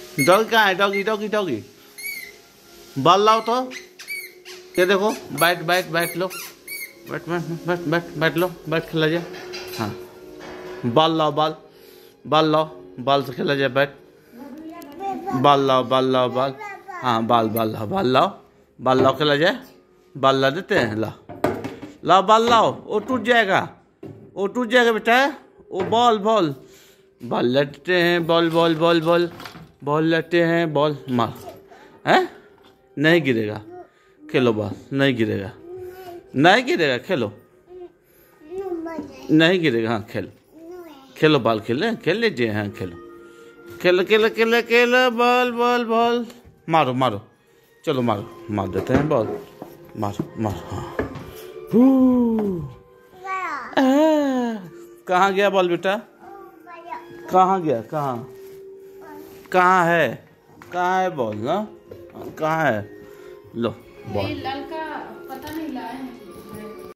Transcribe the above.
Doggy कहाँ है? Doggy doggy doggy ball लाओ तो। ये देखो, बैठ बैठ बैठ लो, बैठ बैठ बैठ बैठ बैठ लो, बैठ खेला जाए। हाँ, बॉल लाओ, बॉल बॉल लाओ, बॉल से खेला जाए। बैठ, बॉल लाओ, बॉल लाओ, बॉल। हाँ, बॉल बॉल लाओ, बॉल लाओ, बॉल लाओ, खेला जाए। बॉल ला देते हैं, लाओ लाओ, बॉल लाओ। वो टूट जाएगा, वो टूट जाएगा बेटा। वो बॉल बॉल बॉल लेते हैं, ball ball ball ball ball लेते हैं, बॉल मार। हैं? नहीं गिरेगा, खेलो बॉल। नहीं गिरेगा, नहीं गिरेगा, खेलो। नहीं गिरेगा, हाँ खेलो, खेलो बॉल, खेले खेल लीजिए। हाँ खेलो, खेलो खेलो खेलो खेलो, बॉल बॉल बॉल। मारो मारो, चलो मारो, मार देते हैं बॉल। मारो मारो। हाँ, कहाँ गया बॉल बेटा? कहाँ गया? कहाँ कहाँ है? कहाँ है बॉल ना? कहाँ है? लो बॉल। लड़का पता नहीं लाए हैं।